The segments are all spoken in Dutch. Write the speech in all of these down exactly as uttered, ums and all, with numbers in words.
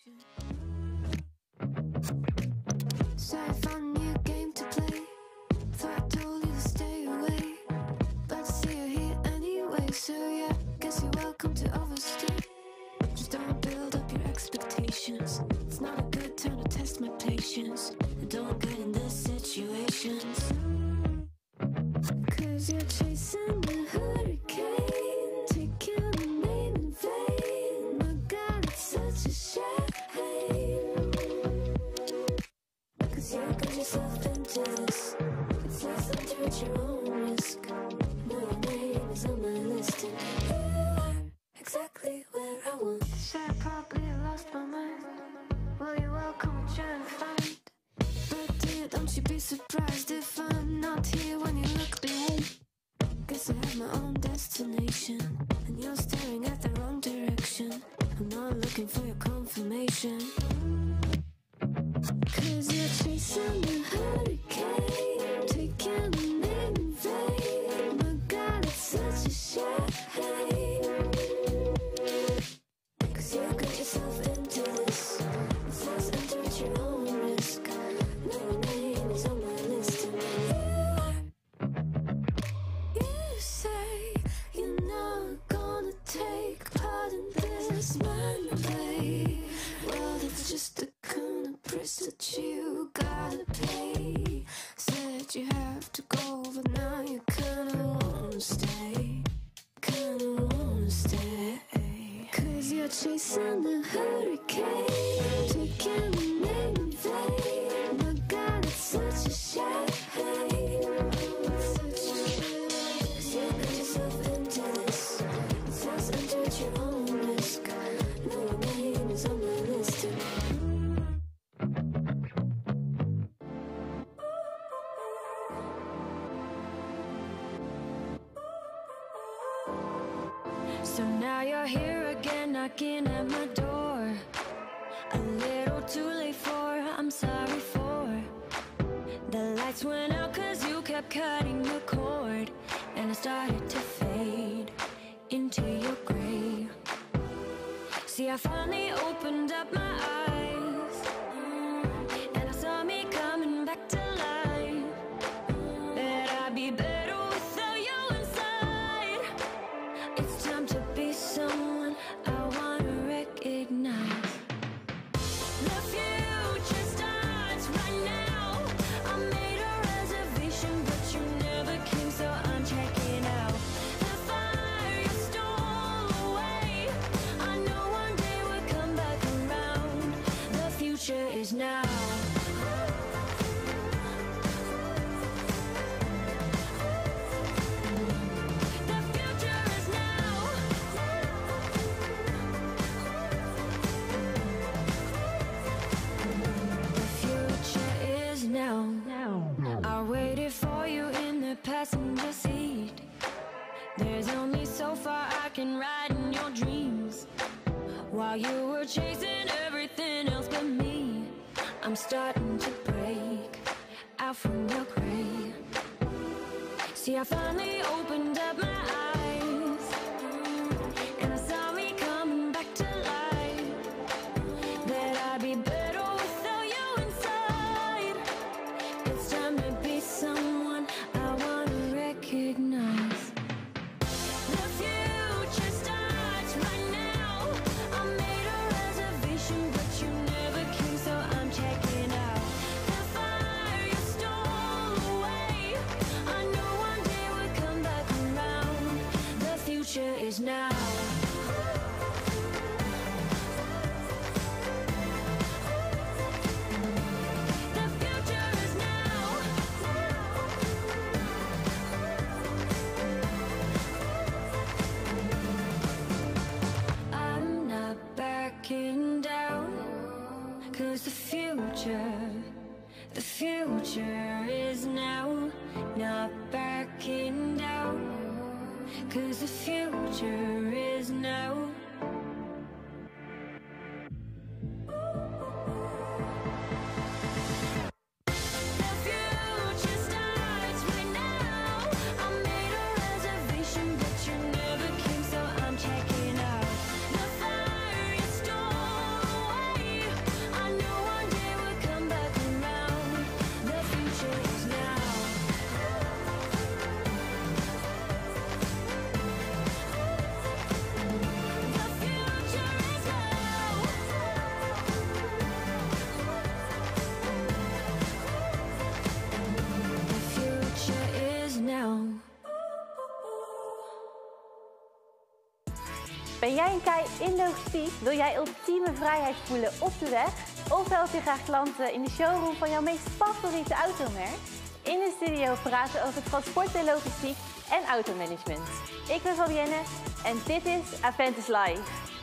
So I found a new game to play. Thought I told you to stay away, but I see you're here anyway. So yeah, guess you're welcome to overstay. Just don't build up your expectations. It's not a good time to test my patience. I don't get in these situations, cause you're chasing a hurricane, taking my name in vain. My God, it's such a shame, cause you got yourself into this. It's less than to at your own risk. No name is on my list, and you are exactly where I want. So I probably lost my mind. Well, you're welcome to try and find. But dear, don't you be surprised if I'm not here when you look behind. Guess I have my own destination, and you're staring at the wrong direction. I'm not looking for your confirmation, cause you're chasing a hurricane, taking my name in vain. My God, it's such a shame, cause you got yourself into this. It's less enter at your own risk. No name is on my list, and you are. You say you're not gonna take part in this mind play. Well, that's just the kind of price that you gotta pay. Said you have to go, but now you kinda wanna stay. Kinda wanna stay, cause you're chasing the hurricane, taking my name in vain. My God, it's such a shame, such a shame, cause you got yourself into this. It's less enter at your own risk. No name is on my list, and so now you're here again, knocking at my door. A little too late for, I'm sorry for. The lights went out cause you kept cutting the cord, and I started to fade into your gray. See, I finally opened up my eyes, and I saw me coming back to life. That I'd be better without you inside. It's time to be someone I wanna recognize. The future starts right now. I made a reservation, but you never came, so I'm checking out. The fire you stole away, I know one day we'll come back around. The future is now. The future is now. The future is now. I waited for you in the passenger seat. There's only so far I can ride in your dreams, while you were chasing everything else but me. I'm starting to break out from your grave. See, I finally opened up my eyes, and I saw me coming back to life. That I'd be better without you inside. It's time to be someone I wanna recognize. The future starts right now. I made a reservation, but you never came, so I'm checking out. The fire you stole away, I know one day we'll come back around. Ben jij een kei in logistiek? Wil jij ultieme vrijheid voelen op de weg? Of help je graag klanten in de showroom van jouw meest favoriete automerk? In de studio praten we over transport en logistiek en automanagement. Ik ben Fabienne en dit is Aventus Live.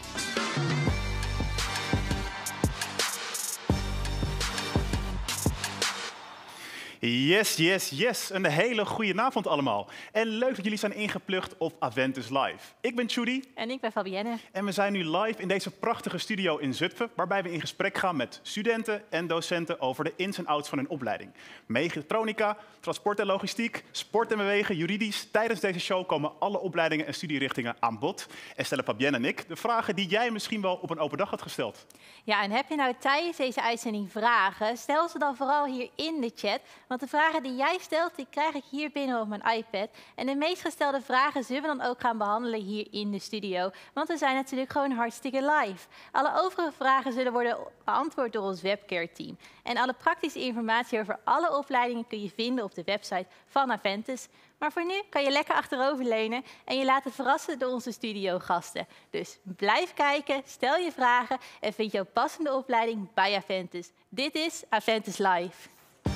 Yes, yes, yes. Een hele goede avond allemaal. En leuk dat jullie zijn ingeplucht op Aventus Live. Ik ben Judy. En ik ben Fabienne. En we zijn nu live in deze prachtige studio in Zutphen, waarbij we in gesprek gaan met studenten en docenten over de ins en outs van hun opleiding. Mechatronica, transport en logistiek, sport en bewegen, juridisch. Tijdens deze show komen alle opleidingen en studierichtingen aan bod. En stellen Fabienne en ik de vragen die jij misschien wel op een open dag had gesteld. Ja, en heb je nou tijdens deze uitzending vragen? Stel ze dan vooral hier in de chat. Want de vragen die jij stelt, die krijg ik hier binnen op mijn iPad. En de meest gestelde vragen zullen we dan ook gaan behandelen hier in de studio. Want we zijn natuurlijk gewoon hartstikke live. Alle overige vragen zullen worden beantwoord door ons webcare-team. En alle praktische informatie over alle opleidingen kun je vinden op de website van Aventus. Maar voor nu kan je lekker achteroverleunen en je laten verrassen door onze studiogasten. Dus blijf kijken, stel je vragen en vind jouw passende opleiding bij Aventus. Dit is Aventus Live.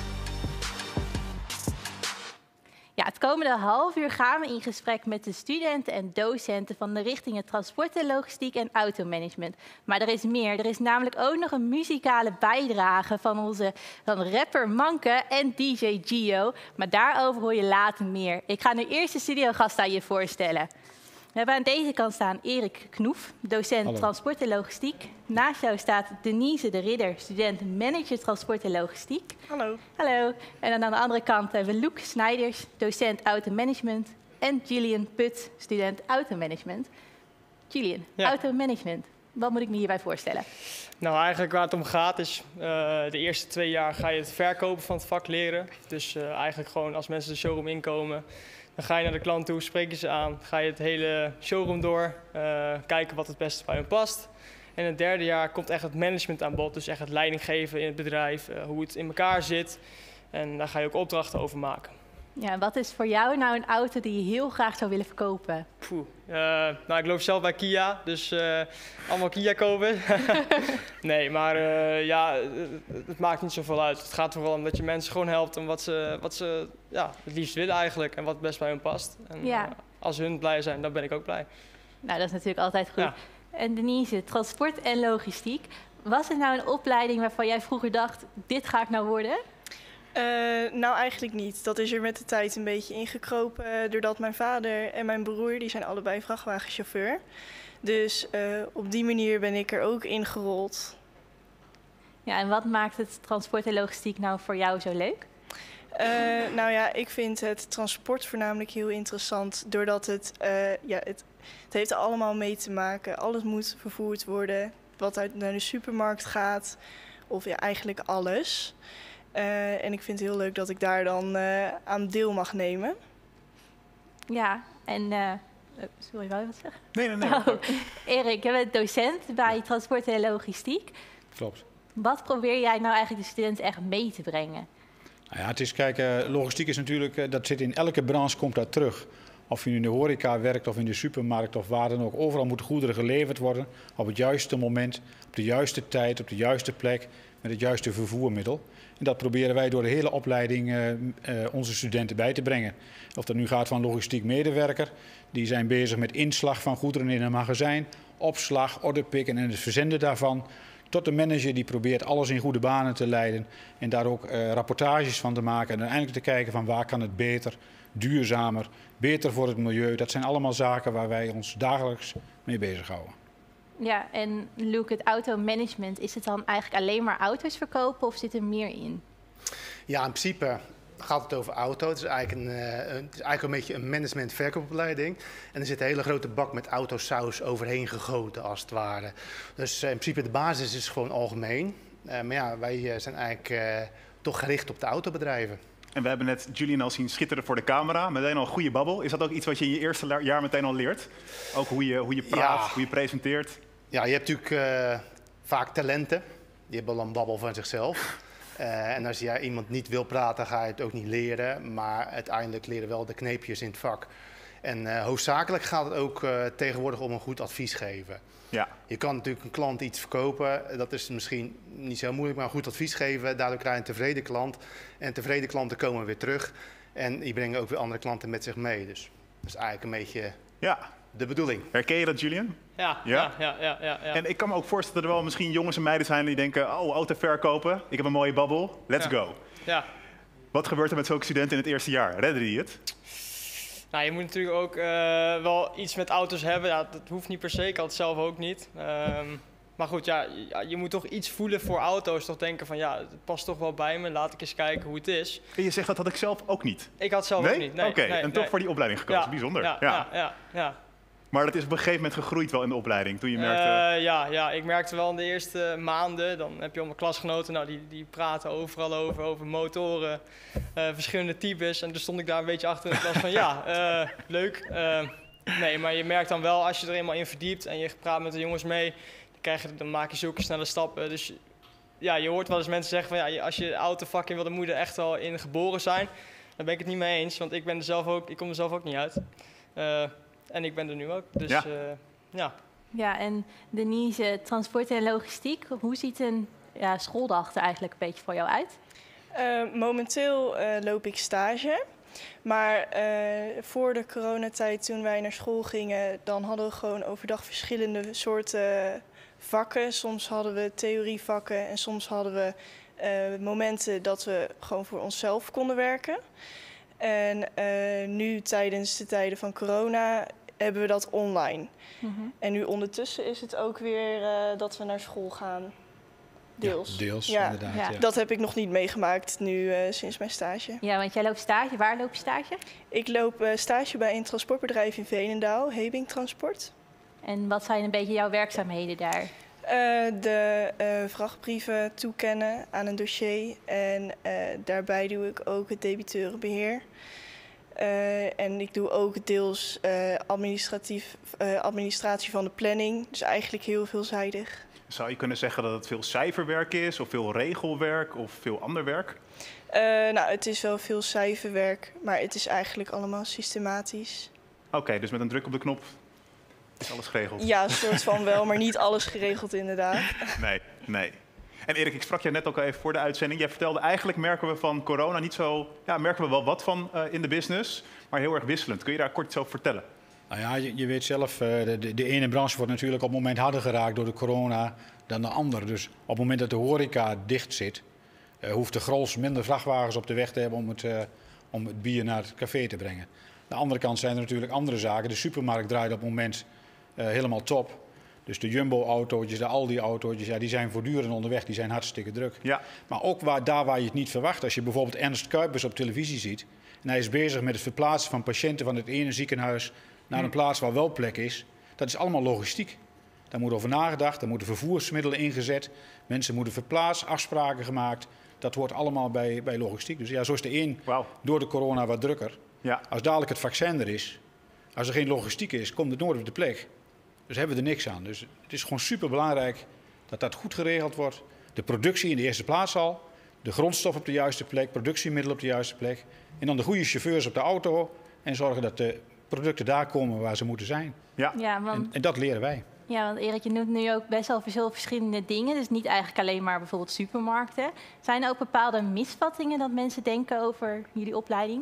Ja, het komende half uur gaan we in gesprek met de studenten en docenten van de richtingen transport en logistiek en automanagement. Maar er is meer. Er is namelijk ook nog een muzikale bijdrage van onze van rapper Manke en D J Gio. Maar daarover hoor je later meer. Ik ga nu eerst de studiogast aan je voorstellen. We hebben aan deze kant staan Erik Knoef, docent Hallo. Transport en logistiek. Naast jou staat Denise de Ridder, student manager transport en logistiek. Hallo. Hallo. En dan aan de andere kant hebben we Loek Snijders, docent automanagement. En Julian Put, student automanagement. Julian, ja. Automanagement. Wat moet ik me hierbij voorstellen? Nou, eigenlijk waar het om gaat is, uh, de eerste twee jaar ga je het verkopen van het vak leren. Dus uh, eigenlijk gewoon als mensen de showroom inkomen, dan ga je naar de klant toe, spreek je ze aan, ga je het hele showroom door, uh, kijken wat het beste bij hen past. En in het derde jaar komt echt het management aan bod, dus echt het leiding geven in het bedrijf, uh, hoe het in elkaar zit. En daar ga je ook opdrachten over maken. Ja, wat is voor jou nou een auto die je heel graag zou willen verkopen? Poeh, uh, nou, ik loop zelf bij Kia, dus uh, allemaal Kia kopen. Nee, maar uh, ja, het, het maakt niet zoveel uit. Het gaat vooral om dat je mensen gewoon helpt om wat ze, wat ze ja, het liefst willen eigenlijk en wat het best bij hun past. En ja. uh, als hun blij zijn, dan ben ik ook blij. Nou, dat is natuurlijk altijd goed. Ja. En Denise, transport en logistiek. Was het nou een opleiding waarvan jij vroeger dacht, dit ga ik nou worden? Uh, nou, eigenlijk niet. Dat is er met de tijd een beetje ingekropen. Uh, doordat mijn vader en mijn broer, die zijn allebei vrachtwagenchauffeur. Dus uh, op die manier ben ik er ook ingerold. Ja, en wat maakt het transport en logistiek nou voor jou zo leuk? Uh, nou ja, ik vind het transport voornamelijk heel interessant. Doordat het, uh, ja, het, het heeft er allemaal mee te maken. Alles moet vervoerd worden. Wat uit naar de supermarkt gaat. Of ja, eigenlijk alles. Uh, en ik vind het heel leuk dat ik daar dan uh, aan deel mag nemen. Ja, en... Uh, sorry, wou je wat zeggen? Nee, nee, nee. Oh, Erik, je bent docent bij transport en logistiek. Klopt. Wat probeer jij nou eigenlijk de studenten echt mee te brengen? Nou ja, het is, kijk, uh, logistiek is natuurlijk, uh, dat zit in elke branche, komt dat terug. Of je nu in de horeca werkt of in de supermarkt of waar dan ook. Overal moeten goederen geleverd worden op het juiste moment, op de juiste tijd, op de juiste plek, met het juiste vervoermiddel. En dat proberen wij door de hele opleiding uh, uh, onze studenten bij te brengen. Of dat nu gaat van logistiek medewerker, die zijn bezig met inslag van goederen in een magazijn, opslag, orderpikken en het verzenden daarvan. Tot de manager die probeert alles in goede banen te leiden en daar ook uh, rapportages van te maken. En uiteindelijk te kijken van waar kan het beter, duurzamer, beter voor het milieu. Dat zijn allemaal zaken waar wij ons dagelijks mee bezighouden. Ja, en Luke, het automanagement, is het dan eigenlijk alleen maar auto's verkopen of zit er meer in? Ja, in principe gaat het over auto. Het is eigenlijk een, uh, het is eigenlijk een beetje een management-verkoopopleiding. En er zit een hele grote bak met autosaus overheen gegoten, als het ware. Dus uh, in principe de basis is gewoon algemeen. Uh, maar ja, wij uh, zijn eigenlijk uh, toch gericht op de autobedrijven. En we hebben net Julian al zien schitteren voor de camera. Meteen al een goede babbel. Is dat ook iets wat je in je eerste jaar meteen al leert? Ook hoe je, hoe je praat, ja. hoe je presenteert? Ja, je hebt natuurlijk uh, vaak talenten. Die hebben al een babbel van zichzelf. Uh, en als je iemand niet wil praten, ga je het ook niet leren. Maar uiteindelijk leren wel de kneepjes in het vak. En uh, hoofdzakelijk gaat het ook uh, tegenwoordig om een goed advies geven. Ja. Je kan natuurlijk een klant iets verkopen, dat is misschien niet zo moeilijk, maar een goed advies geven. Daardoor krijg je een tevreden klant. En tevreden klanten komen weer terug. En die brengen ook weer andere klanten met zich mee. Dus dat is eigenlijk een beetje ja. de bedoeling. Herken je dat, Julian? Ja, Ja? ja, ja, ja, ja, ja. En ik kan me ook voorstellen dat er wel misschien jongens en meiden zijn die denken, oh, auto verkopen, ik heb een mooie babbel, let's Ja. go. Ja. Wat gebeurt er met zulke studenten in het eerste jaar? Redden die het? Nou, je moet natuurlijk ook uh, wel iets met auto's hebben. Ja, dat hoeft niet per se, ik had het zelf ook niet. Um, maar goed, ja, je, je moet toch iets voelen voor auto's. Toch denken van, ja, het past toch wel bij me. Laat ik eens kijken hoe het is. En je zegt dat had ik zelf ook niet. Ik had het zelf nee? ook niet. Nee, Oké, nee, en toch nee. voor die opleiding gekozen. Ja, Bijzonder. Ja, Ja. ja, ja, ja. Maar dat is op een gegeven moment gegroeid wel in de opleiding, toen je merkte... Uh, ja, ja, ik merkte wel in de eerste maanden, dan heb je allemaal klasgenoten, nou, die, die praten overal over, over motoren, uh, verschillende types. En toen stond ik daar een beetje achter in de klas van, ja, uh, leuk. Uh, nee, maar je merkt dan wel, als je er eenmaal in verdiept en je praat met de jongens mee, dan, krijg je, dan maak je zulke snelle stappen. Dus ja, je hoort wel eens mensen zeggen van, ja, als je autovak in wil, dan moet je er echt wel in geboren zijn. Daar ben ik het niet mee eens, want ik, ben er zelf ook, ik kom er zelf ook niet uit. Uh, En ik ben er nu ook, dus ja. Uh, ja. Ja, en Denise, transport en logistiek, hoe ziet een ja, schooldag er eigenlijk een beetje voor jou uit? Uh, momenteel uh, loop ik stage, maar uh, voor de coronatijd toen wij naar school gingen, dan hadden we gewoon overdag verschillende soorten vakken. Soms hadden we theorievakken en soms hadden we uh, momenten dat we gewoon voor onszelf konden werken. En uh, nu tijdens de tijden van corona hebben we dat online. Mm-hmm. En nu ondertussen is het ook weer uh, dat we naar school gaan. Deels. Ja, deels, ja. inderdaad. Ja. Ja. Dat heb ik nog niet meegemaakt nu uh, sinds mijn stage. Ja, want jij loopt stage. Waar loop je stage? Ik loop uh, stage bij een transportbedrijf in Veenendaal, Hebing Transport. En wat zijn een beetje jouw werkzaamheden daar? Uh, de uh, vrachtbrieven toekennen aan een dossier. En uh, daarbij doe ik ook het debiteurenbeheer. Uh, en ik doe ook deels uh, administratief, uh, administratie van de planning. Dus eigenlijk heel veelzijdig. Zou je kunnen zeggen dat het veel cijferwerk is, of veel regelwerk, of veel ander werk? Uh, nou, het is wel veel cijferwerk, maar het is eigenlijk allemaal systematisch. Oké, okay, dus met een druk op de knop is alles geregeld? Ja, een soort van wel, maar niet alles geregeld inderdaad. Nee, nee. En Erik, ik sprak je net ook al even voor de uitzending. Jij vertelde, eigenlijk merken we van corona niet zo... Ja, merken we wel wat van uh, in de business, maar heel erg wisselend. Kun je daar kort iets over vertellen? Nou ja, je, je weet zelf, uh, de, de ene branche wordt natuurlijk op het moment harder geraakt door de corona dan de andere. Dus op het moment dat de horeca dicht zit, uh, hoeft de Grols minder vrachtwagens op de weg te hebben om het, uh, om het bier naar het café te brengen. Aan de andere kant zijn er natuurlijk andere zaken. De supermarkt draait op het moment uh, helemaal top. Dus de Jumbo-autootjes, de Aldi-autootjes, ja, die zijn voortdurend onderweg, die zijn hartstikke druk. Ja. Maar ook waar, daar waar je het niet verwacht, als je bijvoorbeeld Ernst Kuipers op televisie ziet, en hij is bezig met het verplaatsen van patiënten van het ene ziekenhuis naar een plaats waar wel plek is, dat is allemaal logistiek. Daar moet over nagedacht, daar moeten vervoersmiddelen ingezet, mensen moeten verplaatst, afspraken gemaakt. Dat wordt allemaal bij, bij logistiek. Dus ja, zo is de een wow. door de corona wat drukker. Ja. Als dadelijk het vaccin er is, als er geen logistiek is, komt het nooit op de plek. Dus hebben we er niks aan. Dus het is gewoon superbelangrijk dat dat goed geregeld wordt. De productie in de eerste plaats al, de grondstof op de juiste plek, productiemiddelen op de juiste plek. En dan de goede chauffeurs op de auto en zorgen dat de producten daar komen waar ze moeten zijn. Ja. Ja, want, en, en dat leren wij. Ja, want Erik, je noemt nu ook best wel veel verschillende dingen. Dus niet eigenlijk alleen maar bijvoorbeeld supermarkten. Zijn er ook bepaalde misvattingen dat mensen denken over jullie opleiding?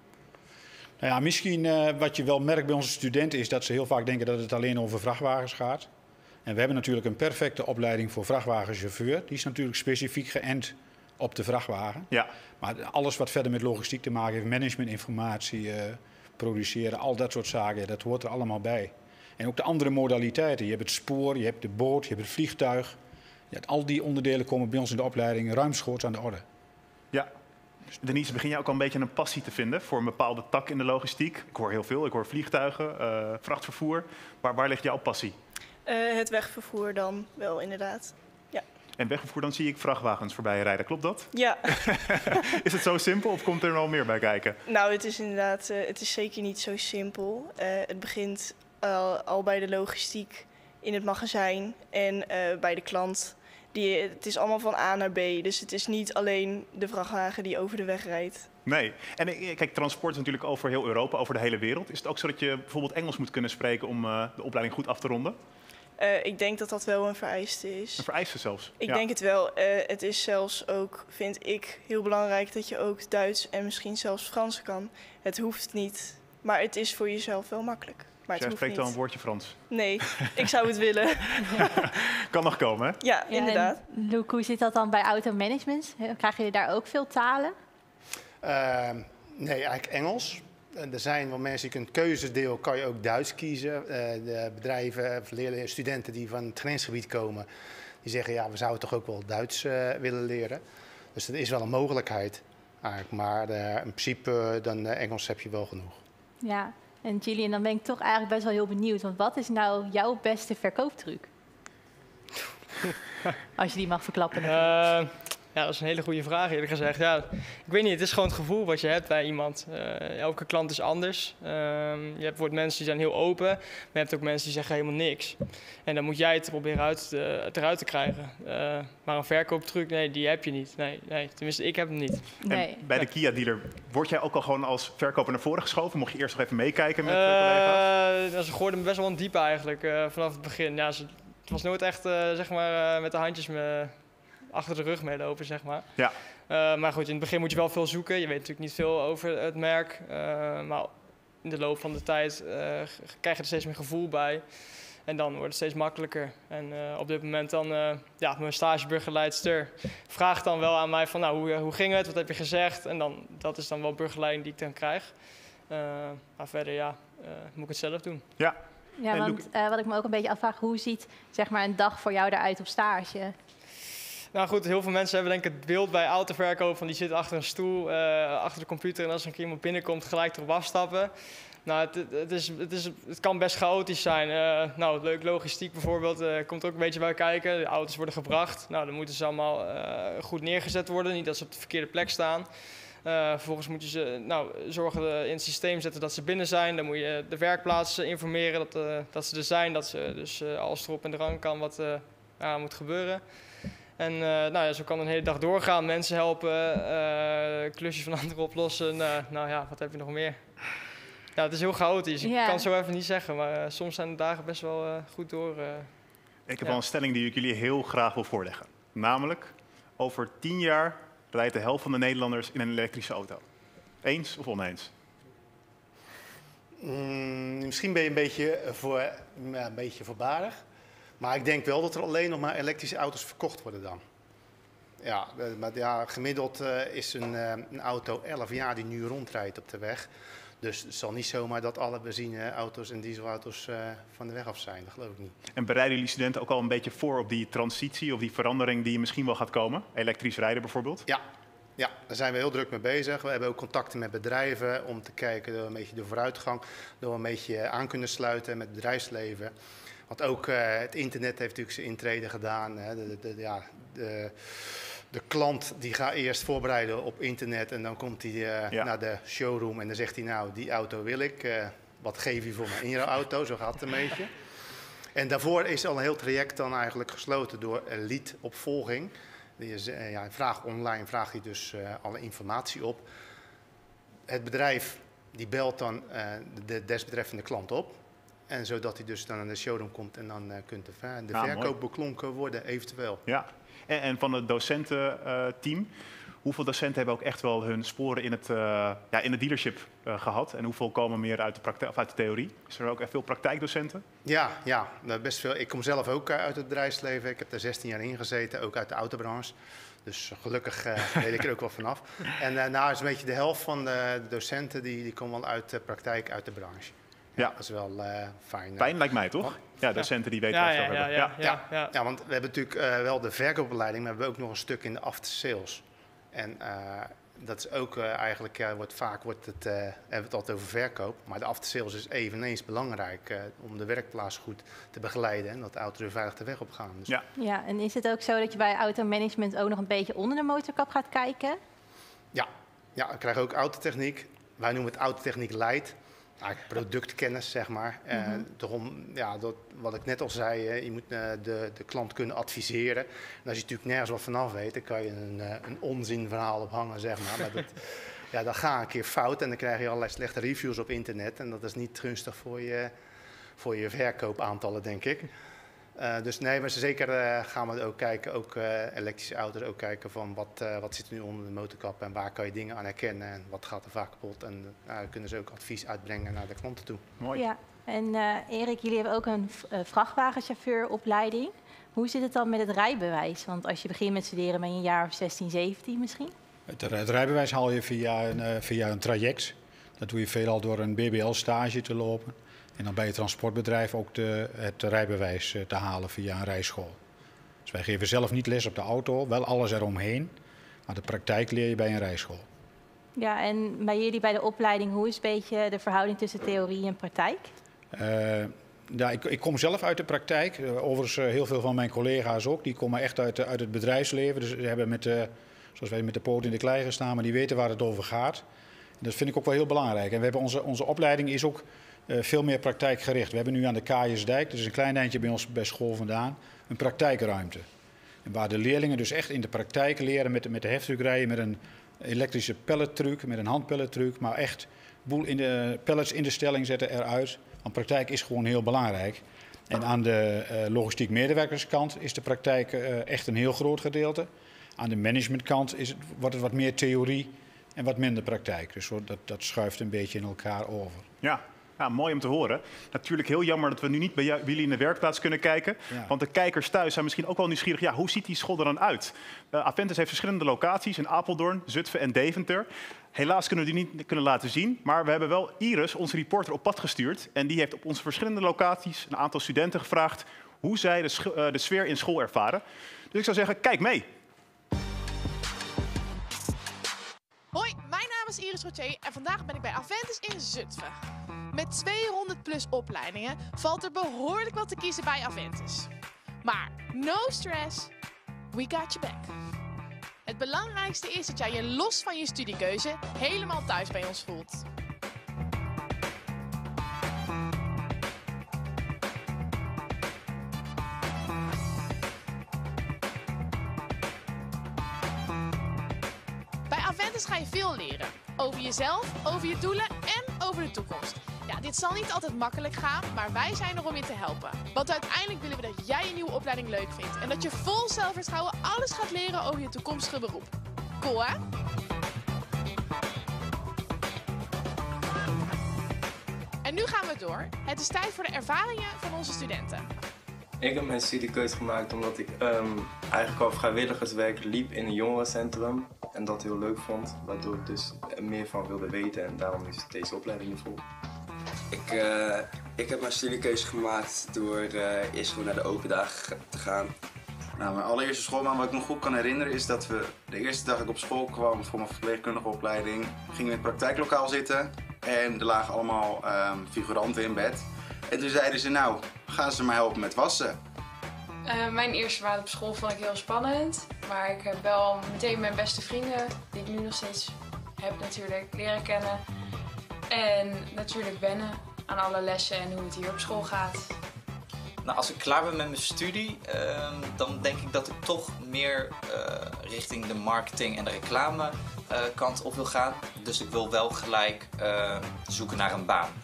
Nou ja, misschien uh, wat je wel merkt bij onze studenten is dat ze heel vaak denken dat het alleen over vrachtwagens gaat. En we hebben natuurlijk een perfecte opleiding voor vrachtwagenchauffeur. Die is natuurlijk specifiek geënt op de vrachtwagen. Ja. Maar alles wat verder met logistiek te maken heeft, managementinformatie, uh, produceren, al dat soort zaken, dat hoort er allemaal bij. En ook de andere modaliteiten. Je hebt het spoor, je hebt de boot, je hebt het vliegtuig. Ja, al die onderdelen komen bij ons in de opleiding ruimschoots aan de orde. Ja. Denise, begin jij ook al een beetje een passie te vinden voor een bepaalde tak in de logistiek? Ik hoor heel veel, ik hoor vliegtuigen, uh, vrachtvervoer. Waar, waar ligt jouw passie? Uh, het wegvervoer dan wel, inderdaad. Ja. En wegvervoer, dan zie ik vrachtwagens voorbij rijden, klopt dat? Ja. Is het zo simpel of komt er nog meer bij kijken? Nou, het is inderdaad, uh, het is zeker niet zo simpel. Uh, het begint uh, al bij de logistiek in het magazijn en uh, bij de klant Die, het is allemaal van A naar B. Dus het is niet alleen de vrachtwagen die over de weg rijdt. Nee. En eh, kijk, transport is natuurlijk over heel Europa, over de hele wereld. Is het ook zo dat je bijvoorbeeld Engels moet kunnen spreken om uh, de opleiding goed af te ronden? Uh, ik denk dat dat wel een vereiste is. Een vereiste zelfs? Ik ja. denk het wel. Uh, het is zelfs ook, vind ik, heel belangrijk dat je ook Duits en misschien zelfs Frans kan. Het hoeft niet, maar het is voor jezelf wel makkelijk. Maar Dus het jij hoeft spreekt wel niet. een woordje Frans? Nee, ik zou het willen. Kan nog komen, hè? Ja, Ja, inderdaad. en Luc, hoe zit dat dan bij automanagement? Krijgen jullie daar ook veel talen? Uh, nee, eigenlijk Engels. En er zijn wel mensen die kunnen keuzedeel, kan je ook Duits kiezen. Uh, de bedrijven, leerlingen, studenten die van het grensgebied komen, die zeggen ja, we zouden toch ook wel Duits uh, willen leren. Dus dat is wel een mogelijkheid. Eigenlijk. Maar uh, in principe, dan uh, Engels heb je wel genoeg. Ja, en Gillian, dan ben ik toch eigenlijk best wel heel benieuwd. Want wat is nou jouw beste verkooptruc? Als je die mag verklappen. Uh, ja, dat is een hele goede vraag eerlijk gezegd. Ja, ik weet niet, het is gewoon het gevoel wat je hebt bij iemand. Uh, elke klant is anders. Uh, je hebt wordt mensen die zijn heel open, maar je hebt ook mensen die zeggen helemaal niks. En dan moet jij het proberen uit, uh, eruit te krijgen. Uh, maar een verkooptruc, nee, die heb je niet. Nee, nee, tenminste, ik heb hem niet. Nee. En bij de Kia-dealer, word jij ook al gewoon als verkoper naar voren geschoven? Mocht je eerst nog even meekijken met uh, collega's? Ze gooiden me best wel een diep eigenlijk, uh, vanaf het begin. Ja, ze, het was nooit echt, uh, zeg maar, uh, met de handjes me achter de rug meelopen, zeg maar. Ja. Uh, maar goed, in het begin moet je wel veel zoeken. Je weet natuurlijk niet veel over het merk. Uh, maar in de loop van de tijd uh, krijg je er steeds meer gevoel bij. En dan wordt het steeds makkelijker. En uh, op dit moment dan, uh, ja, mijn stageburgerleidster vraagt dan wel aan mij van, nou, hoe, hoe ging het? Wat heb je gezegd? En dan, dat is dan wel burgerleiding die ik dan krijg. Uh, maar verder, ja, uh, moet ik het zelf doen. Ja. Ja, want uh, wat ik me ook een beetje afvraag, hoe ziet zeg maar, een dag voor jou eruit op stage? Nou goed, heel veel mensen hebben denk ik het beeld bij autoverkoop van die zit achter een stoel, uh, achter de computer en als er een keer iemand binnenkomt gelijk erop afstappen. Nou, het, het, is, het, is, het kan best chaotisch zijn. Uh, nou, leuk logistiek bijvoorbeeld, uh, komt ook een beetje bij kijken. De auto's worden gebracht, nou dan moeten ze allemaal uh, goed neergezet worden, niet dat ze op de verkeerde plek staan. Uh, vervolgens moet je ze nou, zorgen in het systeem zetten dat ze binnen zijn. Dan moet je de werkplaats informeren dat, uh, dat ze er zijn, dat ze dus uh, alles erop en eraan kan wat uh, ja, moet gebeuren. En uh, nou ja, zo kan een hele dag doorgaan, mensen helpen, uh, klusjes van anderen oplossen. Uh, nou ja, wat heb je nog meer? Ja, het is heel chaotisch. Ik ja. kan het zo even niet zeggen, maar uh, soms zijn de dagen best wel uh, goed door. Uh, ik heb ja. wel een stelling die ik jullie heel graag wil voorleggen. Namelijk, over tien jaar rijdt de helft van de Nederlanders in een elektrische auto. Eens of oneens? Mm, misschien ben je een beetje, voor, ja, een beetje voorbarig. Maar ik denk wel dat er alleen nog maar elektrische auto's verkocht worden dan. Ja, maar ja, gemiddeld uh, is een, uh, een auto elf jaar die nu rondrijdt op de weg. Dus het zal niet zomaar dat alle benzineauto's en dieselauto's uh, van de weg af zijn. Dat geloof ik niet. En bereiden jullie studenten ook al een beetje voor op die transitie of die verandering die misschien wel gaat komen? Elektrisch rijden bijvoorbeeld? Ja. Ja, daar zijn we heel druk mee bezig. We hebben ook contacten met bedrijven om te kijken door een beetje de vooruitgang, door een beetje aan kunnen sluiten met het bedrijfsleven. Want ook uh, het internet heeft natuurlijk zijn intrede gedaan. Hè. De, de, de, ja, de, de klant die gaat eerst voorbereiden op internet en dan komt hij uh, ja. naar de showroom en dan zegt hij nou, die auto wil ik. Uh, wat geef je voor me in jouw auto? Zo gaat het een beetje. En daarvoor is al een heel traject dan eigenlijk gesloten door een lead-opvolging. Die is, uh, ja, vraag online vraagt hij dus uh, alle informatie op. Het bedrijf die belt dan uh, de desbetreffende klant op. En zodat hij dus dan aan de showroom komt en dan uh, kunt de, ver de ah, verkoop mooi. beklonken worden eventueel. Ja, en, en van het docententeam, uh, hoeveel docenten hebben ook echt wel hun sporen in het, uh, ja, in het dealership uh, gehad? En hoeveel komen meer uit de, praktijk, of uit de theorie? Is er ook echt veel praktijkdocenten? Ja, ja, best veel. Ik kom zelf ook uit het bedrijfsleven. Ik heb daar zestien jaar in gezeten, ook uit de autobranche. Dus gelukkig uh, weet ik er ook wel vanaf. En uh, nou is een beetje de helft van de docenten die, die komen wel uit de praktijk, uit de branche. Ja, ja. Dat is wel uh, fijn. Fijn lijkt mij, toch? Ja, docenten die weten ja, wat ze ja, over ja, hebben. Ja, ja. ja, ja. Ja, ja, want we hebben natuurlijk uh, wel de verkoopopleiding, maar we hebben ook nog een stuk in de after sales. En uh, dat is ook uh, eigenlijk, uh, wordt, vaak wordt het, uh, hebben we het altijd over verkoop, maar de after sales is eveneens belangrijk uh, om de werkplaats goed te begeleiden en dat de auto's weer veilig de weg op gaan. Dus. Ja. Ja, en is het ook zo dat je bij automanagement ook nog een beetje onder de motorkap gaat kijken? Ja, ja, we krijgen ook autotechniek. Wij noemen het autotechniek light. eigenlijk productkennis, zeg maar. Mm-hmm. uh, daarom, ja, dat, wat ik net al zei, uh, je moet uh, de, de klant kunnen adviseren. En als je natuurlijk nergens wat vanaf weet, dan kan je een, uh, een onzinverhaal ophangen, zeg maar. Maar dat, ja, dat gaat een keer fout en dan krijg je allerlei slechte reviews op internet. En dat is niet gunstig voor je, voor je verkoopaantallen, denk ik. Uh, dus nee, maar zeker uh, gaan we ook kijken, ook uh, elektrische auto's, ook kijken van wat, uh, wat zit er nu onder de motorkap en waar kan je dingen aan herkennen en wat gaat er vaak kapot. En uh, dan kunnen ze ook advies uitbrengen naar de klanten toe. Mooi. Ja, en uh, Erik, jullie hebben ook een uh, vrachtwagenchauffeuropleiding. Hoe zit het dan met het rijbewijs? Want als je begint met studeren ben je een jaar of zestien, zeventien misschien? Het, het rijbewijs haal je via een, uh, via een traject. Dat doe je veelal door een B B L-stage te lopen. En dan bij het transportbedrijf ook de, het rijbewijs te halen via een rijschool. Dus wij geven zelf niet les op de auto, wel alles eromheen. Maar de praktijk leer je bij een rijschool. Ja, en bij jullie bij de opleiding, hoe is een beetje de verhouding tussen theorie en praktijk? Uh, ja, ik, ik kom zelf uit de praktijk. Uh, overigens uh, heel veel van mijn collega's ook. Die komen echt uit, uit het bedrijfsleven. Dus ze hebben met de, zoals wij met de poot in de klei gestaan, maar die weten waar het over gaat. En dat vind ik ook wel heel belangrijk. En we hebben onze, onze opleiding is ook Uh, veel meer praktijkgericht. We hebben nu aan de Kaaiersdijk, dat is een klein eindje bij ons bij school vandaan, een praktijkruimte. En waar de leerlingen dus echt in de praktijk leren met de, met de heftruckrijden, met een elektrische pellettruck, met een handpellettruck, maar echt boel in de pellets in de stelling zetten eruit. Want praktijk is gewoon heel belangrijk. En aan de uh, logistiek medewerkerskant is de praktijk uh, echt een heel groot gedeelte. Aan de managementkant is het, wordt het wat meer theorie en wat minder praktijk. Dus dat, dat schuift een beetje in elkaar over. Ja. Ja, mooi om te horen. Natuurlijk heel jammer dat we nu niet bij jullie in de werkplaats kunnen kijken. Ja. Want de kijkers thuis zijn misschien ook wel nieuwsgierig. Ja, hoe ziet die school er dan uit? Uh, Aventus heeft verschillende locaties in Apeldoorn, Zutphen en Deventer. Helaas kunnen we die niet kunnen laten zien. Maar we hebben wel Iris, onze reporter, op pad gestuurd. En die heeft op onze verschillende locaties een aantal studenten gevraagd hoe zij de, sch- uh, de sfeer in school ervaren. Dus ik zou zeggen, kijk mee. Hoi, mijn naam is Iris Rotier en vandaag ben ik bij Aventus in Zutphen. Met tweehonderd plus opleidingen valt er behoorlijk wat te kiezen bij Aventus. Maar no stress, we got your back. Het belangrijkste is dat jij je los van je studiekeuze helemaal thuis bij ons voelt. Bij Aventus ga je veel leren. Over jezelf, over je doelen en over de toekomst. Ja, dit zal niet altijd makkelijk gaan, maar wij zijn er om je te helpen. Want uiteindelijk willen we dat jij je nieuwe opleiding leuk vindt. En dat je vol zelfvertrouwen alles gaat leren over je toekomstige beroep. Cool, hè? En nu gaan we door. Het is tijd voor de ervaringen van onze studenten. Ik heb mijn studiekeuze gemaakt omdat ik um, eigenlijk al vrijwilligerswerk liep in een jongerencentrum. En dat heel leuk vond, waardoor ik dus er meer van wilde weten en daarom is deze opleiding gevolgd. Ik, uh, ik heb mijn studiekeuze gemaakt door uh, eerst gewoon naar de open dagen te gaan. Nou, mijn allereerste schoolbaan wat ik nog goed kan herinneren is dat we de eerste dag dat ik op school kwam voor mijn verpleegkundige opleiding, gingen we in het praktijklokaal zitten en er lagen allemaal um, figuranten in bed. En toen zeiden ze, nou, gaan ze mij helpen met wassen. Uh, mijn eerste maand op school vond ik heel spannend, maar ik heb wel meteen mijn beste vrienden, die ik nu nog steeds heb natuurlijk, leren kennen. En natuurlijk wennen aan alle lessen en hoe het hier op school gaat. Nou, als ik klaar ben met mijn studie, uh, dan denk ik dat ik toch meer uh, richting de marketing en de reclame uh, kant op wil gaan. Dus ik wil wel gelijk uh, zoeken naar een baan.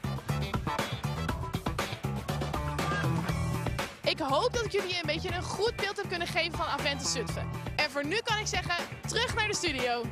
Ik hoop dat ik jullie een beetje een goed beeld heb kunnen geven van Aventus Zutphen. En voor nu kan ik zeggen, terug naar de studio.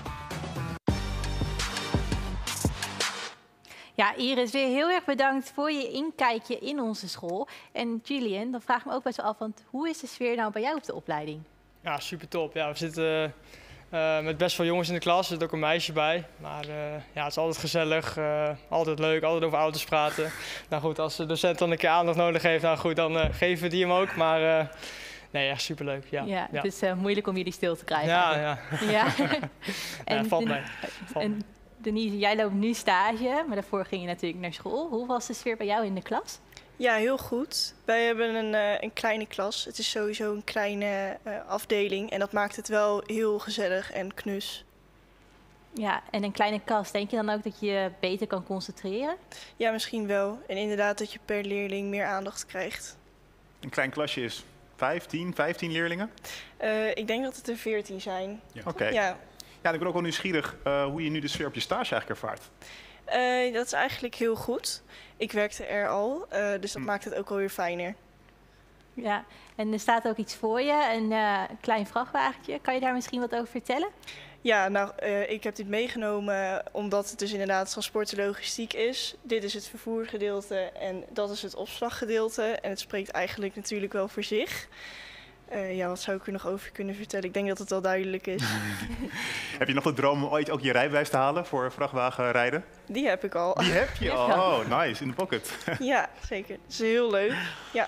Ja, Iris, weer heel erg bedankt voor je inkijkje in onze school. En Julian, dan vraag ik me ook best wel af, want hoe is de sfeer nou bij jou op de opleiding? Ja, super top. Ja, we zitten uh, met best veel jongens in de klas, er zit ook een meisje bij. Maar uh, ja, het is altijd gezellig, uh, altijd leuk, altijd over auto's praten. Nou goed, als de docent dan een keer aandacht nodig heeft, nou goed, dan uh, geven we die hem ook. Maar uh, nee, echt superleuk. Ja, ja, ja. Het is uh, moeilijk om jullie stil te krijgen. Ja, ja. ja. en ja, valt mee. Valt en, Denise, jij loopt nu stage, maar daarvoor ging je natuurlijk naar school. Hoe was de sfeer bij jou in de klas? Ja, heel goed. Wij hebben een, uh, een kleine klas. Het is sowieso een kleine uh, afdeling en dat maakt het wel heel gezellig en knus. Ja, en een kleine kast. Denk je dan ook dat je je beter kan concentreren? Ja, misschien wel. En inderdaad dat je per leerling meer aandacht krijgt. Een klein klasje is vijftien, vijftien leerlingen? Uh, ik denk dat het er veertien zijn. Ja. Oké. Okay. Ja. Ja, ik ben ook wel nieuwsgierig uh, hoe je nu de sfeer op je stage eigenlijk ervaart. Uh, dat is eigenlijk heel goed. Ik werkte er al, uh, dus dat hm. maakt het ook alweer fijner. Ja, en er staat ook iets voor je, een uh, klein vrachtwagentje. Kan je daar misschien wat over vertellen? Ja, nou, uh, ik heb dit meegenomen omdat het dus inderdaad transport en logistiek is. Dit is het vervoergedeelte en dat is het opslaggedeelte. En het spreekt eigenlijk natuurlijk wel voor zich. Uh, ja, wat zou ik er nog over kunnen vertellen? Ik denk dat het al duidelijk is. Heb je nog de droom om ooit ook je rijbewijs te halen voor vrachtwagenrijden? Die heb ik al. Die heb je al? Oh, nice, in de pocket. Ja, zeker. Dat is heel leuk. Ja.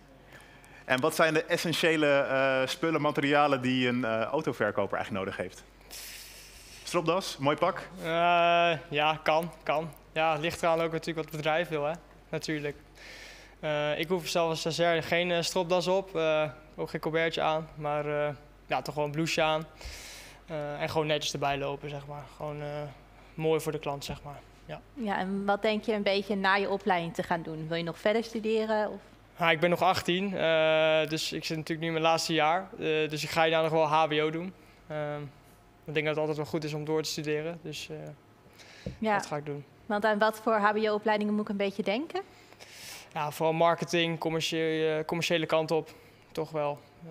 En wat zijn de essentiële uh, spullen, materialen die een uh, autoverkoper eigenlijk nodig heeft? Stropdas, mooi pak? Uh, ja, kan, kan. Ja, het ligt eraan ook natuurlijk wat het bedrijf wil, hè. Natuurlijk. Uh, ik hoef zelf als stagiair geen uh, stropdas op, uh, ook geen colbertje aan, maar uh, ja, toch wel een blouseje aan. Uh, en gewoon netjes erbij lopen, zeg maar. Gewoon uh, mooi voor de klant, zeg maar. Ja. Ja, en wat denk je een beetje na je opleiding te gaan doen? Wil je nog verder studeren? Of? Ja, ik ben nog achttien, uh, dus ik zit natuurlijk nu in mijn laatste jaar. Uh, dus ik ga daar nog wel H B O doen. Uh, ik denk dat het altijd wel goed is om door te studeren, dus uh, ja. dat ga ik doen. Want aan wat voor H B O-opleidingen moet ik een beetje denken? Ja, vooral marketing, commerciële, commerciële kant op, toch wel. Uh,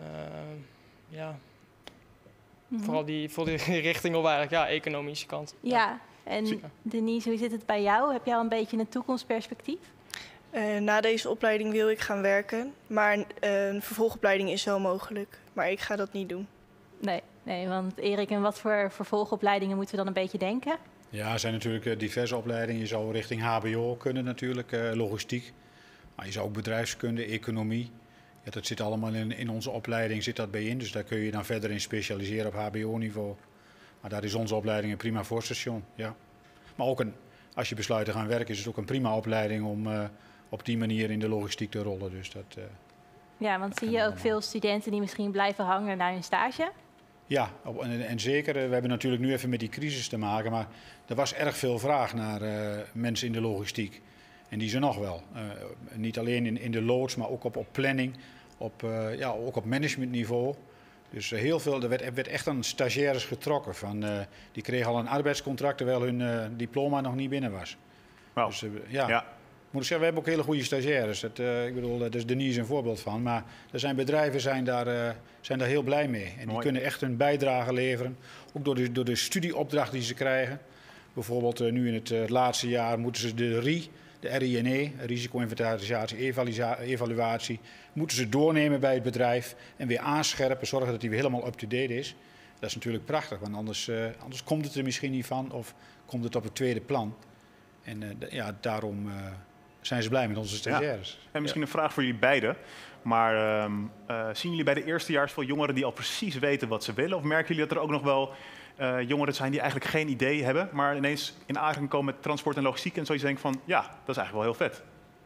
ja. Mm-hmm. Vooral die, vooral die richting op eigenlijk, ja, economische kant. Ja, ja. En Denise, hoe zit het bij jou? Heb jij al een beetje een toekomstperspectief? Uh, na deze opleiding wil ik gaan werken, maar uh, een vervolgopleiding is wel mogelijk. Maar ik ga dat niet doen. Nee, nee, want Erik, en wat voor vervolgopleidingen moeten we dan een beetje denken? Ja, er zijn natuurlijk diverse opleidingen. Je zou richting H B O kunnen natuurlijk, uh, logistiek. Maar je zou ook bedrijfskunde, economie. Ja, dat zit allemaal in, in onze opleiding zit dat bij in. Dus daar kun je dan verder in specialiseren op H B O-niveau. Maar daar is onze opleiding een prima voorstation. Ja. Maar ook een, als je besluit te gaan werken, is het ook een prima opleiding om uh, op die manier in de logistiek te rollen. Dus dat, uh, ja, want zie je ook veel studenten die misschien blijven hangen naar hun stage? Ja, en, en zeker. We hebben natuurlijk nu even met die crisis te maken. Maar er was erg veel vraag naar uh, mensen in de logistiek. En die zijn nog wel. Uh, niet alleen in, in de loods, maar ook op, op planning, op, uh, ja, ook op managementniveau. Dus uh, heel veel, er werd, er werd echt aan stagiaires getrokken. Van, uh, die kregen al een arbeidscontract terwijl hun uh, diploma nog niet binnen was. Wow. Dus, uh, ja. ja. Moet ik zeggen, we hebben ook hele goede stagiaires. Dat, uh, ik bedoel, daar is Denise een voorbeeld van. Maar er zijn bedrijven zijn daar, uh, zijn daar heel blij mee. En Mooi. Die kunnen echt hun bijdrage leveren. Ook door de, door de studieopdracht die ze krijgen. Bijvoorbeeld uh, nu in het uh, laatste jaar moeten ze de R I... De R I N E, risico-inventarisatie, evaluatie, moeten ze doornemen bij het bedrijf en weer aanscherpen, zorgen dat die weer helemaal up-to-date is. Dat is natuurlijk prachtig, want anders, uh, anders komt het er misschien niet van of komt het op het tweede plan. En uh, d- ja, daarom uh, zijn ze blij met onze stagiaires. Ja. En misschien ja. een vraag voor jullie beiden. Maar um, uh, zien jullie bij de eerstejaars veel jongeren die al precies weten wat ze willen? Of merken jullie dat er ook nog wel uh, jongeren zijn die eigenlijk geen idee hebben, maar ineens in aanraking komen met transport en logistiek en zoiets denken van, ja, dat is eigenlijk wel heel vet?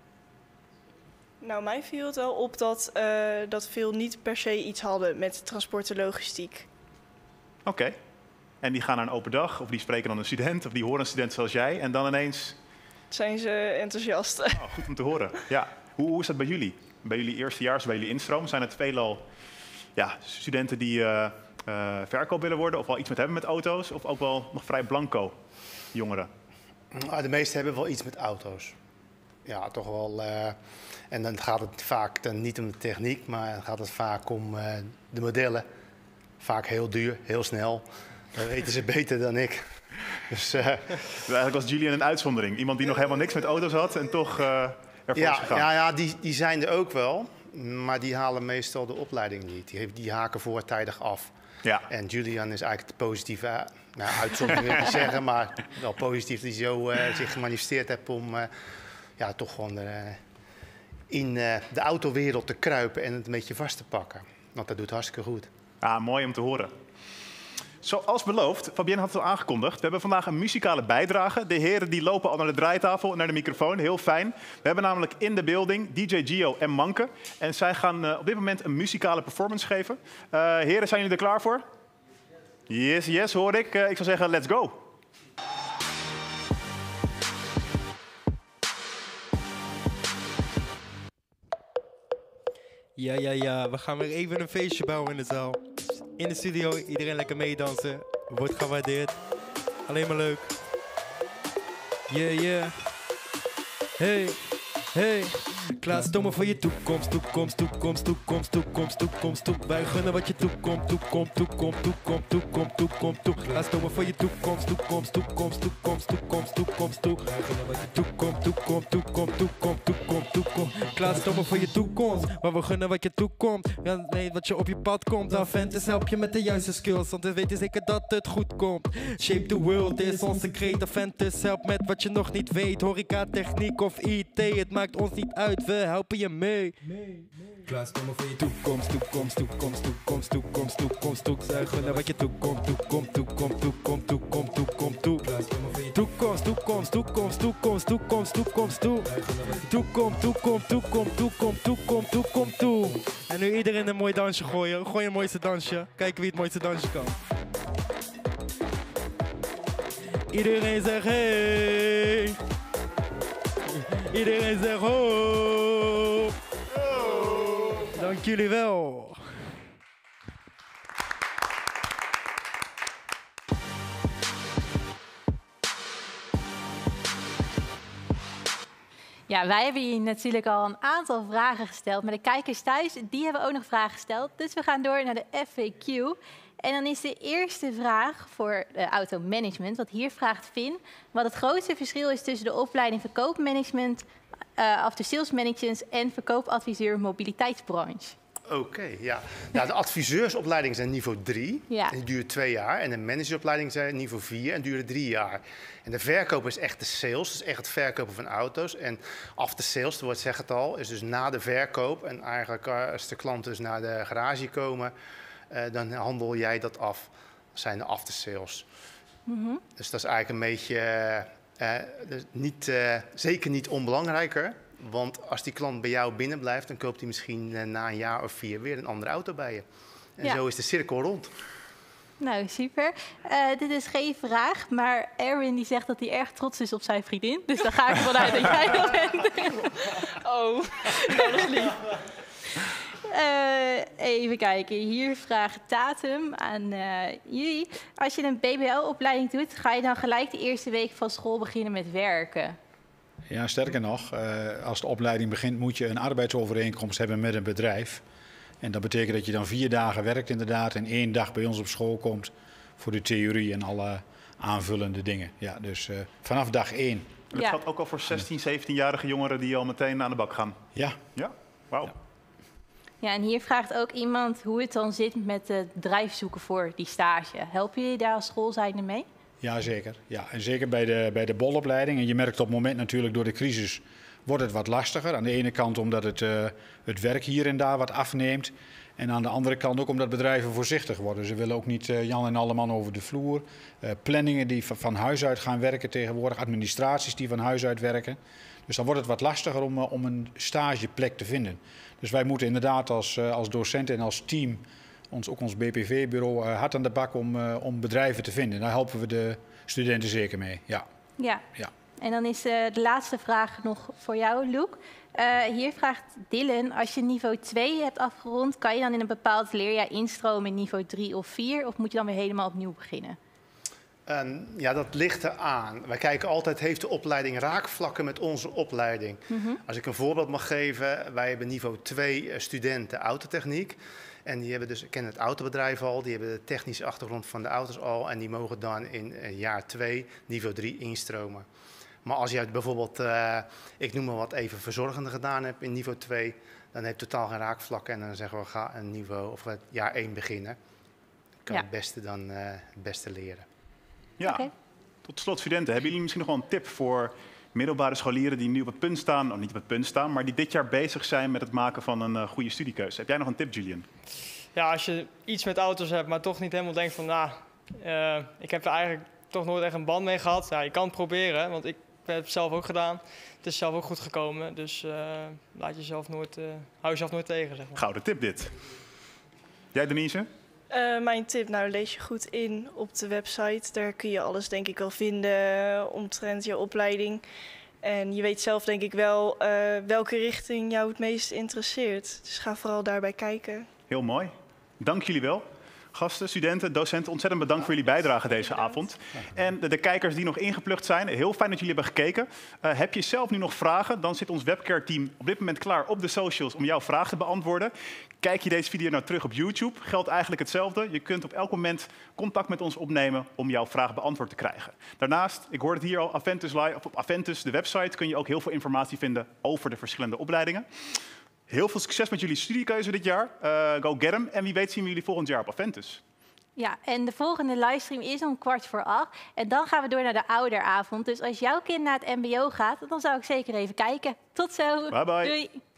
Nou, mij viel het wel op dat, uh, dat veel niet per se iets hadden met transport en logistiek. Oké. Okay. En die gaan naar een open dag, of die spreken dan een student, of die horen een student zoals jij, en dan ineens zijn ze enthousiast. Oh, goed om te horen. Ja. Hoe, hoe is dat bij jullie? Bij jullie eerstejaars, bij jullie instroom, zijn het veelal ja, studenten die uh, uh, verkoop willen worden, of wel iets met hebben met auto's, of ook wel nog vrij blanco jongeren? De meesten hebben wel iets met auto's. Ja, toch wel. Uh, en dan gaat het vaak dan niet om de techniek, maar dan gaat het vaak om uh, de modellen. Vaak heel duur, heel snel. Dat weten ze beter dan ik. Dus, uh, dus eigenlijk was Julian een uitzondering. Iemand die nog helemaal niks met auto's had en toch uh, ervoor ja, is gegaan. Ja, ja die, die zijn er ook wel. Maar die halen meestal de opleiding niet. Die, die haken voortijdig af. Ja. En Julian is eigenlijk de positieve nou, uitzondering, wil ik niet zeggen. Maar wel positief dat hij zo uh, zich gemanifesteerd heeft om uh, ja, toch gewoon uh, in uh, de autowereld te kruipen en het een beetje vast te pakken. Want dat doet hartstikke goed. Ah, mooi om te horen. Zoals beloofd, Fabienne had het al aangekondigd. We hebben vandaag een muzikale bijdrage. De heren die lopen al naar de draaitafel en naar de microfoon. Heel fijn. We hebben namelijk in de building D J Gio en Manke. En zij gaan uh, op dit moment een muzikale performance geven. Uh, heren, zijn jullie er klaar voor? Yes, yes, hoor ik. Uh, ik zou zeggen, let's go. Ja, ja, ja. We gaan weer even een feestje bouwen in de zaal. In de studio, iedereen lekker meedansen. Wordt gewaardeerd. Alleen maar leuk. Yeah, yeah. Hey, hey. Klaarstomen voor je toekomst, toekomst, toekomst, toekomst, toekomst, toekomst, toekomst. Wij gunnen wat je toekomt, toekomt, toekomt, toekomt, toekomt, toekomt, toekomst. Klaarstomen voor je toekomst, toekomst, toekomst, toekomst, toekomst, toekomst, toekomst. Wij gunnen wat je toekomt, toekomt, toekomt, toekomt, toekomt, toekomst. Klaarstomen voor je toekomst, maar we gunnen wat je toekomt. Ja, nee, wat je op je pad komt. Aventus help je met de juiste skills, want we weten zeker dat het goed komt. Shape the world is onze kreet. Aventus helpt met wat je nog niet weet. Horeca, techniek of I T, het maakt ons niet uit. We helpen je mee. Klaarstomen voor je toekomst, toekomst, toekomst, toekomst, toekomst, toekomst, toekomst. Wij gunnen wat je toekomt, toekomt, toekomt, toekomt, toekomt, toekomt, toekomst. Toekomst, toekomst, toekomst, toekomst, toekomst, toekomst, toe. Toekomst, toekomst, toekomst, toekomst, toekomst, toekomst, toe. En nu iedereen een mooi dansje gooien. Gooi een mooiste dansje. Kijken wie het mooiste dansje kan. Iedereen zegt hey. Iedereen zegt ho. Dank jullie wel. Ja, wij hebben hier natuurlijk al een aantal vragen gesteld. Maar de kijkers thuis, die hebben ook nog vragen gesteld. Dus we gaan door naar de F A Q. En dan is de eerste vraag voor de automanagement. Want hier vraagt Finn wat het grootste verschil is tussen de opleiding verkoopmanagement, uh, after sales management en verkoopadviseur mobiliteitsbranche. Oké, okay, ja. Nou, de adviseursopleiding zijn niveau drie. Ja. En die duurt twee jaar. En de manageropleiding zijn niveau vier en duren drie jaar. En de verkoop is echt de sales, dus echt het verkopen van auto's. En after sales, het woord zegt het al, is dus na de verkoop. En eigenlijk als de klanten dus naar de garage komen, uh, dan handel jij dat af. Dat zijn de after sales. Mm-hmm. Dus dat is eigenlijk een beetje, uh, uh, dus niet, uh, zeker niet onbelangrijker. Want als die klant bij jou binnen blijft, dan koopt hij misschien uh, na een jaar of vier weer een andere auto bij je. En ja. Zo is de cirkel rond. Nou, super. Uh, dit is geen vraag, maar Erwin die zegt dat hij erg trots is op zijn vriendin. Dus daar ga ik vanuit dat jij dat bent. Oh, dat is lief. Uh, even kijken, hier vraagt Tatum aan uh, jullie. Als je een B B L-opleiding doet, ga je dan gelijk de eerste week van school beginnen met werken? Ja, sterker nog, uh, als de opleiding begint moet je een arbeidsovereenkomst hebben met een bedrijf. En dat betekent dat je dan vier dagen werkt inderdaad en één dag bij ons op school komt voor de theorie en alle aanvullende dingen. Ja, dus uh, vanaf dag één. Dat ja. geldt ook al voor zestien, zeventienjarige jongeren die al meteen aan de bak gaan? Ja. Ja? Wauw. Ja. Ja, en hier vraagt ook iemand hoe het dan zit met het bedrijf zoeken voor die stage. Helpen jullie daar als school zijnde mee? Ja, zeker. Ja, en zeker bij de, bij de bolopleiding. En je merkt op het moment natuurlijk door de crisis wordt het wat lastiger. Aan de ene kant omdat het, uh, het werk hier en daar wat afneemt. En aan de andere kant ook omdat bedrijven voorzichtig worden. Ze willen ook niet uh, Jan en alle man over de vloer. Uh, planningen die van, van huis uit gaan werken tegenwoordig. Administraties die van huis uit werken. Dus dan wordt het wat lastiger om, uh, om een stageplek te vinden. Dus wij moeten inderdaad als, uh, als docenten en als team, ons, ook ons B P V-bureau, uh, hard aan de bak om, uh, om bedrijven te vinden. Daar helpen we de studenten zeker mee. Ja. Ja. Ja. En dan is uh, de laatste vraag nog voor jou, Luc. Uh, hier vraagt Dylan, als je niveau twee hebt afgerond, kan je dan in een bepaald leerjaar instromen in niveau drie of vier? Of moet je dan weer helemaal opnieuw beginnen? Um, ja, dat ligt eraan. Wij kijken altijd, heeft de opleiding raakvlakken met onze opleiding? Mm-hmm. Als ik een voorbeeld mag geven, wij hebben niveau twee studenten autotechniek. En die hebben dus, kennen het autobedrijf al, die hebben de technische achtergrond van de auto's al. En die mogen dan in jaar twee niveau drie instromen. Maar als je bijvoorbeeld, uh, ik noem maar wat, even verzorgende gedaan hebt in niveau twee, dan heb je totaal geen raakvlakken. En dan zeggen we, ga een niveau of jaar één beginnen. Dan kan ja. het beste dan uh, het beste leren. Ja, okay. Tot slot studenten, hebben jullie misschien nog wel een tip voor middelbare scholieren die nu op het punt staan, of niet op het punt staan, maar die dit jaar bezig zijn met het maken van een uh, goede studiekeuze? Heb jij nog een tip, Julian? Ja, als je iets met auto's hebt, maar toch niet helemaal denkt van, nou, uh, ik heb er eigenlijk toch nooit echt een band mee gehad. Ja, je kan het proberen, want ik heb het zelf ook gedaan. Het is zelf ook goed gekomen, dus uh, laat jezelf nooit, uh, hou jezelf nooit tegen, zeg maar. Gouden tip dit. Jij, Denise? Uh, mijn tip, nou lees je goed in op de website. Daar kun je alles denk ik wel vinden omtrent je opleiding. En je weet zelf denk ik wel uh, welke richting jou het meest interesseert. Dus ga vooral daarbij kijken. Heel mooi. Dank jullie wel. Gasten, studenten, docenten, ontzettend bedankt voor jullie bijdrage deze avond. En de, de kijkers die nog ingeplucht zijn, heel fijn dat jullie hebben gekeken. Uh, heb je zelf nu nog vragen, dan zit ons webcare-team op dit moment klaar op de socials om jouw vraag te beantwoorden. Kijk je deze video nou terug op YouTube, geldt eigenlijk hetzelfde. Je kunt op elk moment contact met ons opnemen om jouw vraag beantwoord te krijgen. Daarnaast, ik hoorde het hier al, Aventus Live, of op Aventus, de website, kun je ook heel veel informatie vinden over de verschillende opleidingen. Heel veel succes met jullie studiekeuze dit jaar. Uh, go get 'em. En wie weet zien we jullie volgend jaar op Aventus. Ja, en de volgende livestream is om kwart voor acht. En dan gaan we door naar de ouderavond. Dus als jouw kind naar het mbo gaat, dan zou ik zeker even kijken. Tot zo. Bye bye. Doei.